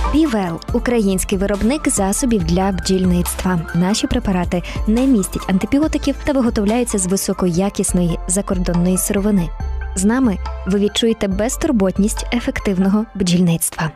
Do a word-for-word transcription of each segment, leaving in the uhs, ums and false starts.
Півел – український виробник засобів для бджільництва. Наші препарати не містять антибіотиків та виготовляються з високоякісної закордонної сировини. З нами ви відчуєте безтурботність ефективного бджільництва.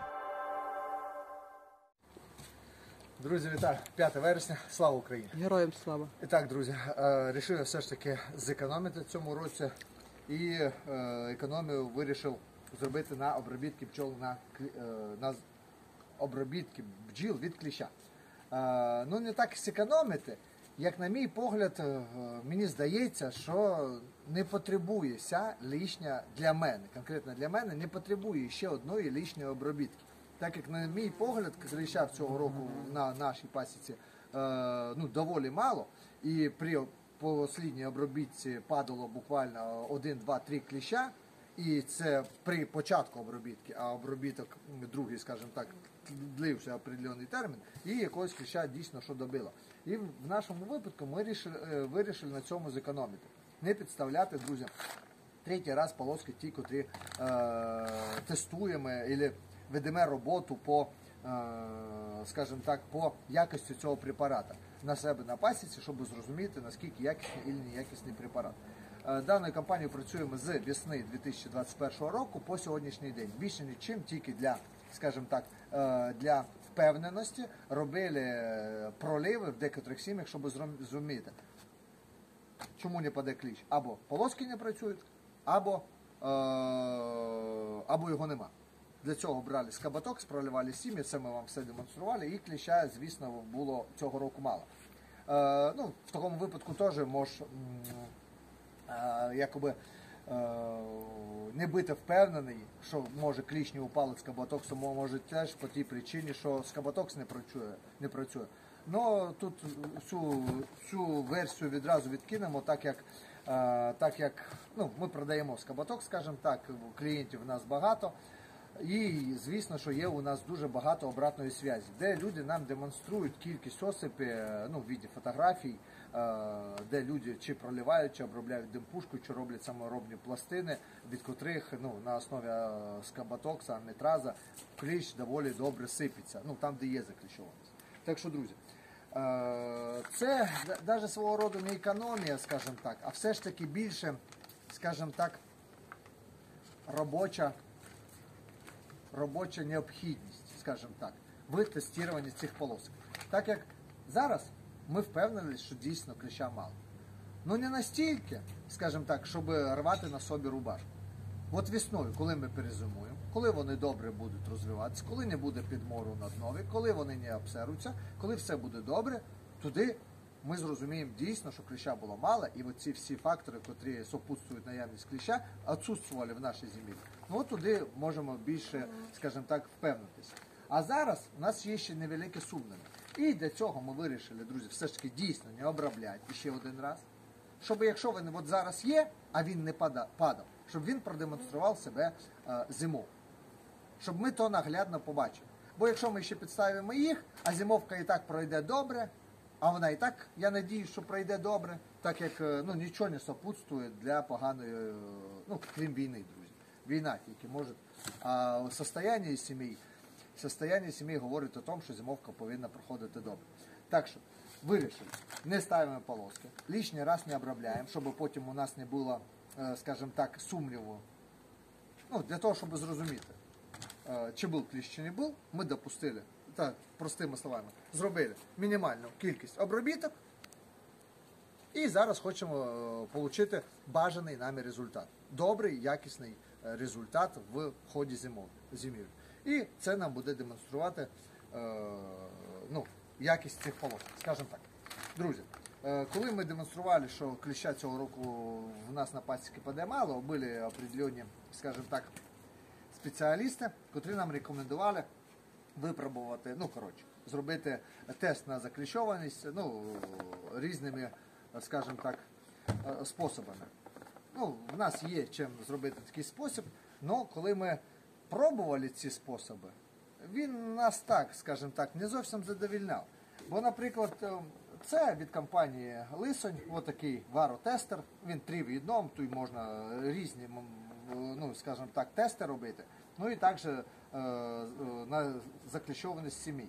Друзі, вітаю! п'яте вересня. Слава Україні! Героям слава! І так, друзі, вирішив все ж таки зекономити в цьому році і економію вирішив зробити на обробітки пчол, на, на обробітки бджіл від кліща. Ну, не так зекономити, як на мій погляд, мені здається, що не потребує ся лишня для мене, конкретно для мене, не потребує ще одної лишньої обробітки. Так як, на мій погляд, кліща цього року на нашій пасіці ну, доволі мало, і при останній обробітці падало буквально один, два, три кліща, і це при початку обробітки, а обробіток другий, скажімо так, длився определений термін, і якогось кліща дійсно що добило. І в нашому випадку ми вирішили, вирішили на цьому зекономити. Не підставляти, друзі, третій раз полоски ті, котрі е, тестуємо, або ведемо роботу по, е, скажімо так, по якості цього препарату на себе на пасіці, щоб зрозуміти, наскільки якісний або неякісний препарат. Даною компанією працюємо з весни дві тисячі двадцять першого року по сьогоднішній день. Більше нічим, тільки для, скажімо так, для впевненості робили проливи в декотрих сім'ях, щоб зрозуміти, чому не паде кліщ. Або полоски не працюють, або, або його нема. Для цього брали скаботокс, проливали сім'ї, це ми вам все демонстрували, і кліща, звісно, було цього року мало. Ну, в такому випадку теж може якоби не бути впевнений, що може кліщ не упали з скаботоксом, може теж по тій причині, що скаботокс не працює. Не працює. Ну, тут цю, цю версію відразу відкинемо, так як, так як ну, ми продаємо скаботокс, скажімо так, клієнтів у нас багато. І, звісно, що є у нас дуже багато обратної зв'язку, де люди нам демонструють кількість осипів, ну, в віді фотографій, де люди чи проливають, чи обробляють димпушку, чи роблять саморобні пластини, від котрих ну, на основі скаботокса, нитраза, кліщ доволі добре сипеться, ну, там, де є закліщованість. Так що, друзі, це навіть свого роду не економія, скажімо так, а все ж таки більше, скажімо так, робоча робоча необхідність, скажімо так, в тестуванні цих полосок. Так як зараз ми впевнені, що дійсно кліща мало. Ну не настільки, скажімо так, щоб рвати на собі рубашку. От весною, коли ми перезимуємо, коли вони добре будуть розвиватися, коли не буде підмору на днові, коли вони не обсеруться, коли все буде добре, туди ми зрозуміємо дійсно, що кліща було мало, і оці всі фактори, які супутствують наявність кліща, відсутствували в нашій землі. Ну, туди можемо більше, скажімо так, впевнитися. А зараз у нас є ще невеликі сумніви. І для цього ми вирішили, друзі, все ж таки дійсно не обробляти ще один раз. Щоб якщо він от зараз є, а він не падав, щоб він продемонстрував себе е, зимою. Щоб ми то наглядно побачили. Бо якщо ми ще підставимо їх, а зимовка і так пройде добре, а вона і так, я надіюсь, що пройде добре, так як ну, нічого не супутствує для поганої, ну, крім війни, друзі. Війна тільки може. А состояння сім'ї, состояння сім'ї говорить о тому, що зимовка повинна проходити добре. Так що, вирішили, не ставимо полоски, лишній раз не обробляємо, щоб потім у нас не було, скажімо так, сумніву. Ну, для того, щоб зрозуміти, чи був кліщ, чи не був, ми допустили. Так, простими словами, зробили мінімальну кількість обробіток і зараз хочемо отримати бажаний нами результат. Добрий, якісний результат в ході зимівлі. І це нам буде демонструвати ну, якість цих полосок, скажімо так. Друзі, коли ми демонстрували, що кліща цього року в нас на пасіці паде мало, були определені, скажімо так, спеціалісти, котрі нам рекомендували випробувати, ну, коротше, зробити тест на закліщованість, ну, різними, скажімо так, способами. Ну, в нас є чим зробити такий спосіб, але коли ми пробували ці способи, він нас так, скажімо так, не зовсім задовільняв. Бо, наприклад, це від компанії Лисонь, отакий варотестер, він три в одному, тут можна різні, ну, скажімо так, тести робити. Ну і також на закліщованість сімей.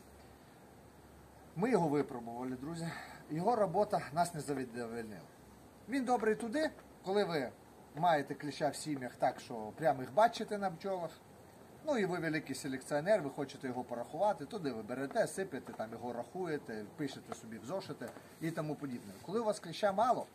Ми його випробували, друзі. Його робота нас не задовольнила. Він добрий туди, коли ви маєте кліща в сім'ях так, що прямо їх бачите на бджолах. Ну і ви великий селекціонер, ви хочете його порахувати, туди ви берете, сипете, там його рахуєте, пишете собі в зошити і тому подібне. Коли у вас кліща мало,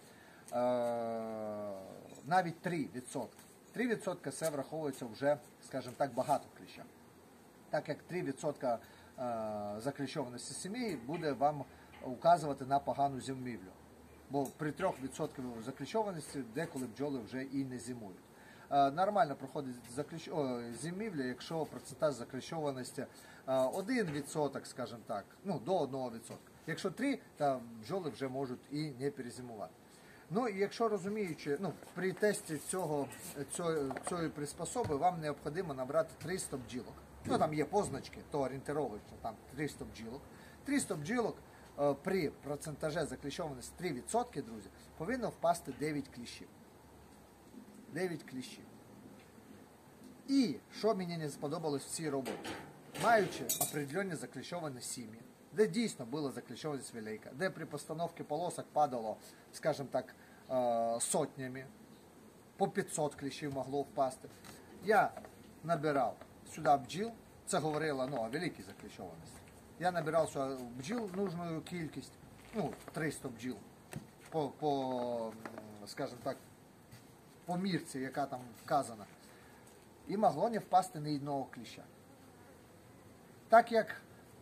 навіть три відсотки. три відсотки це враховується вже, скажімо так, багато кліща. Так як три відсотки закліщованості сімей буде вам указувати на погану зимівлю. Бо при трьох відсотках закліщованості деколи бджоли вже і не зимують. Нормально проходить закліщ... О, зимівля, якщо процентаж закліщованості один відсоток, скажімо так, ну до одного відсотка. Якщо три, то бджоли вже можуть і не перезимувати. Ну і якщо розуміючи, ну при тесті цього, цього, цієї приспособи вам необхідно набрати триста бджілок. Ну там є позначки, то орієнтировочно, там триста бджілок. триста бджілок е, при процентажі закліщованості три відсотки, друзі, повинно впасти дев'ять кліщів. дев'ять кліщів. І що мені не сподобалось в цій роботі? Маючи определенні закліщовані сім'ї, де дійсно була закліщованість велика, де при постановці полосок падало, скажімо так, сотнями, по п'ятсот кліщів могло впасти. Я набирав сюди бджіл, це говорило ну, о великій закліщованості. Я набирав сюди бджіл нужну кількість, ну, триста бджіл, по, по скажімо так, по мірці, яка там вказана. І могло не впасти ні одного кліща. Так як,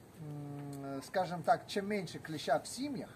скажімо так, чим менше кліща в сім'ях,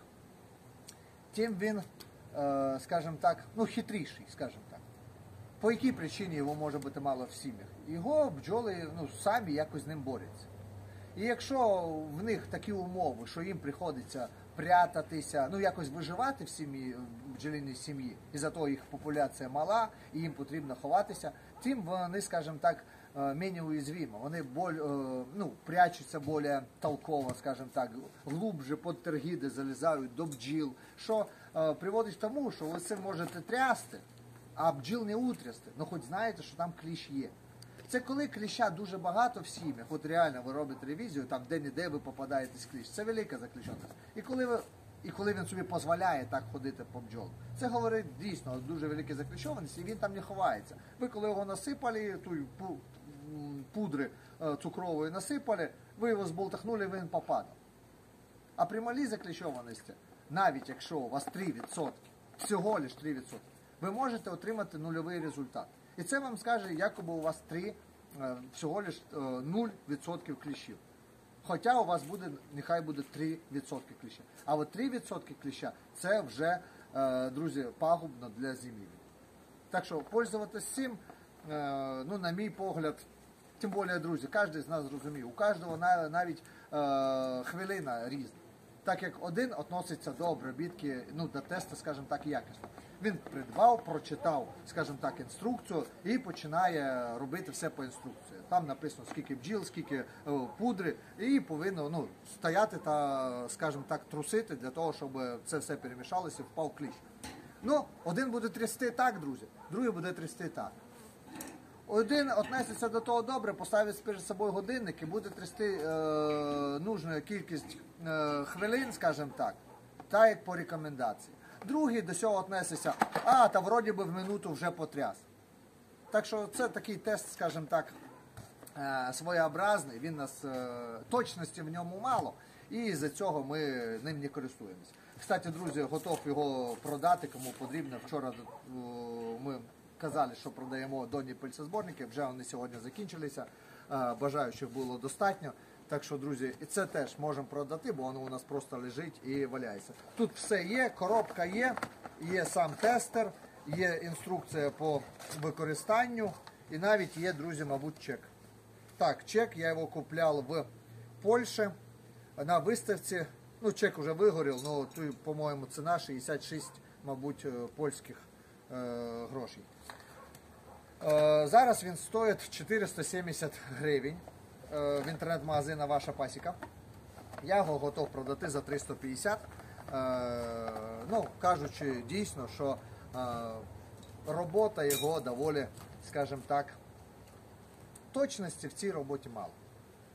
тим він, скажімо так, ну хитріший, скажімо так. По якій причині його може бути мало в сім'ях? Його бджоли ну, самі якось з ним борються. І якщо в них такі умови, що їм приходиться прятатися, ну якось виживати в сім'ї, в бджолиній сім'ї, і зато їх популяція мала, і їм потрібно ховатися, тим вони, скажімо так, менее уязвимы. Вони боль, ну, прячуться більш толково, скажімо так, глубже під тергіди залізають до бджіл, що приводить к тому, що ви цим можете трясти, а бджіл не утрясти, ну хоч знаєте, що там кліщ є. Це коли кліща дуже багато в сім'ях, от реально ви робите ревізію, там де-не-де ви попадаєтесь кліщ, це велика закліщеність. І коли ви І коли він собі дозволяє так ходити по бджолам. Це говорить дійсно дуже велика закліщованість, і він там не ховається. Ви коли його насипали, ту пудри цукрової насипали, ви його зболтахнули, він попадав. А при малій закліщованості, навіть якщо у вас три відсотки, всього лише три відсотки, ви можете отримати нульовий результат. І це вам скаже, якоби у вас три, всього лише нуль відсотків кліщів. Хоча у вас буде, нехай буде три відсотки кліща. А от три відсотки кліща – це вже, друзі, пагубно для зимівлі. Так що, пользуватися цим, ну, на мій погляд, тим більше, друзі, кожен з нас зрозумів, у кожного навіть хвилина різна. Так як один відноситься до обробітки, ну, до тесту, скажімо так, якісно. Він придбав, прочитав, скажімо так, інструкцію і починає робити все по інструкції. Там написано, скільки бджіл, скільки о, пудри, і повинно ну, стояти та, скажімо так, трусити для того, щоб це все перемішалося і впав кліщ. Ну, один буде трясти так, друзі, другий буде трясти так. Один віднесеться до того добре, поставить перед собою годинник і буде трясти е, нужну кількість е, хвилин, скажімо так, так як по рекомендації. Другий до цього віднесеться, а, та вроді би в минуту вже потряс. Так що це такий тест, скажімо так, е, своєобразний, він нас, е, точності в ньому мало, і з-за цього ми ним не користуємося. Кстати, друзі, готов його продати, кому потрібно. Вчора е, ми казали, що продаємо донні пильцезборники, вже вони сьогодні закінчилися, е, бажаючих було достатньо. Так що, друзі, і це теж можемо продати, бо воно у нас просто лежить і валяється. Тут все є, коробка є, є сам тестер, є інструкція по використанню і навіть є, друзі, мабуть, чек. Так, чек, я його купляв в Польщі на виставці. Ну, чек вже вигорів, але тут, по-моєму, ціна шістдесят шість, мабуть, польських е, грошей. Е, зараз він стоїть чотириста сімдесят гривень. В інтернет-магазина «Ваша пасіка». Я його готов продати за триста п'ятдесят. Ну, кажучи дійсно, що робота його доволі, скажімо так, точності в цій роботі мало.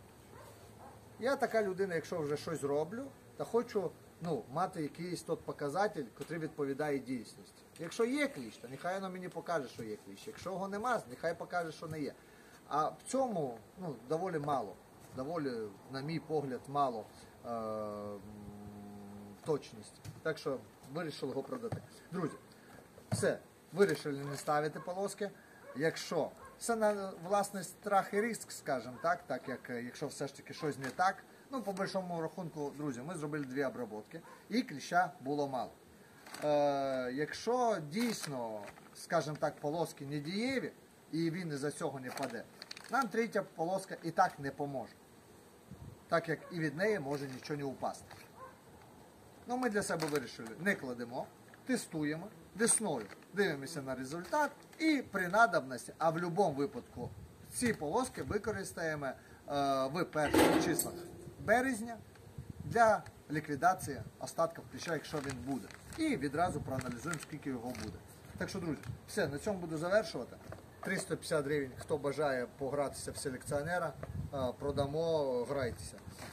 Я така людина, якщо вже щось роблю, то хочу ну, мати якийсь тот показатель, який відповідає дійсності. Якщо є кліщ, то нехай воно мені покаже, що є кліщ. Якщо його нема, нехай покаже, що не є. А в цьому ну, доволі мало, доволі, на мій погляд, мало е- точності. Так що вирішили його продати. Друзі, все, вирішили не ставити полоски. Якщо це на власний страх і ризик, скажімо так, так як якщо все ж таки щось не так, ну по большому рахунку, друзі, ми зробили дві обробки і кліща було мало. Е, якщо дійсно, скажімо так, полоски не дієві і він із-за цього не паде, нам третя полоска і так не поможе, так як і від неї може нічого не упасти. Ну, ми для себе вирішили, не кладемо, тестуємо, весною дивимося на результат і при надобності, а в будь-якому випадку ці полоски використаємо е, в перших числах березня для ліквідації остатків кліща, якщо він буде. І відразу проаналізуємо, скільки його буде. Так що, друзі, все, на цьому буду завершувати. триста п'ятдесят гривень, хто бажає погратися в селекціонера, е, продамо, грайтеся.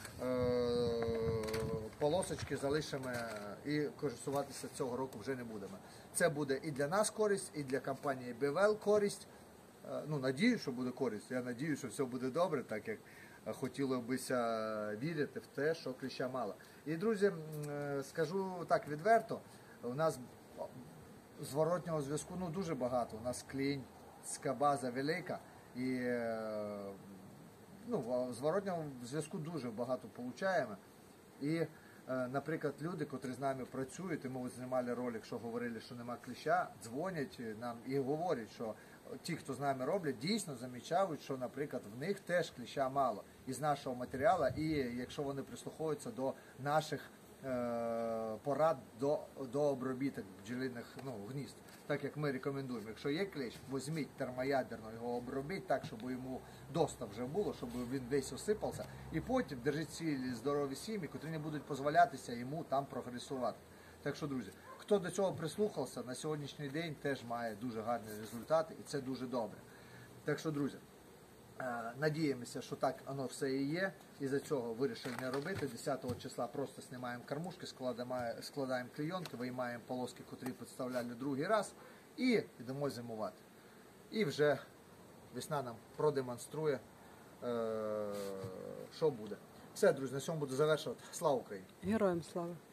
Полосочки залишимо і користуватися цього року вже не будемо. Це буде і для нас користь, і для компанії бі ве ел користь. Ну, надію, що буде користь. Я надію, що все буде добре, так як хотілося б вірити в те, що кліща мало. І, друзі, скажу так відверто, у нас зворотнього зв'язку ну, дуже багато. У нас клієнтська база велика і ну, зворотнього зв'язку дуже багато отримуємо. І, наприклад, люди, котрі з нами працюють, і ми знімали ролик, що говорили, що нема кліща, дзвонять нам і говорять, що ті, хто з нами роблять, дійсно замічають, що, наприклад, в них теж кліща мало із нашого матеріалу, і якщо вони прислухаються до наших е порад до, до обробіток бджолиних ну, гнізд. Так як ми рекомендуємо, якщо є кліщ, візьміть термоядерно його обробіть так, щоб йому доста вже було, щоб він весь осипався. І потім держіть цілі здорові сім'ї, котрі не будуть дозволятися йому там прогресувати. Так що, друзі, хто до цього прислухався, на сьогоднішній день теж має дуже гарні результати і це дуже добре. Так що, друзі, надіємося, що так воно все і є. І за цього вирішили не робити. десятого числа просто знімаємо кормушки, складаємо, складаємо клейонки, виймаємо полоски, котрі підставляли другий раз, і йдемо зимувати. І вже весна нам продемонструє, що буде. Все, друзі, на цьому буду завершувати. Слава Україні! Героям слава!